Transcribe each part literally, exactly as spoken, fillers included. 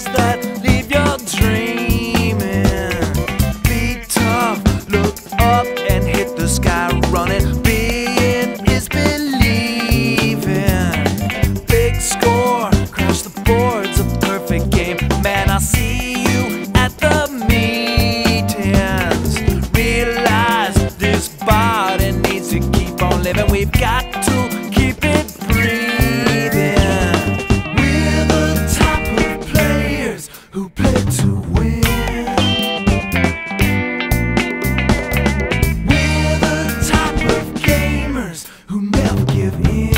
eyes that leave you dreaming. Be tough, look up and hit the sky running. Being is believing. Big score, crash the boards, a perfect game. Man, I see you at the meetings. Realize this body needs to keep on living. We've got to keep it breathing. We're the type of players who play to win. We're the type of gamers who never give in.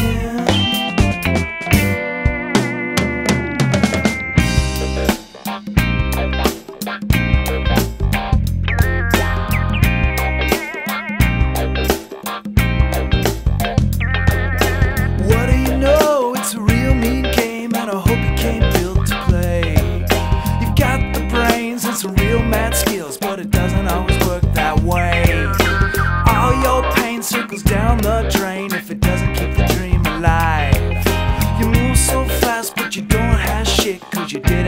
What do you know? It's a real mean game, and I hope you came built to play. You've got the brains and some real mad skills, but it doesn't always work that way. All your pain circles down the drain if it doesn't keep the dream alive. You move so fast, but you don't have shit, cause you did